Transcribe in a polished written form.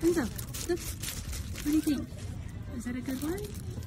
Enzo, look. What do you think? Is that a good one?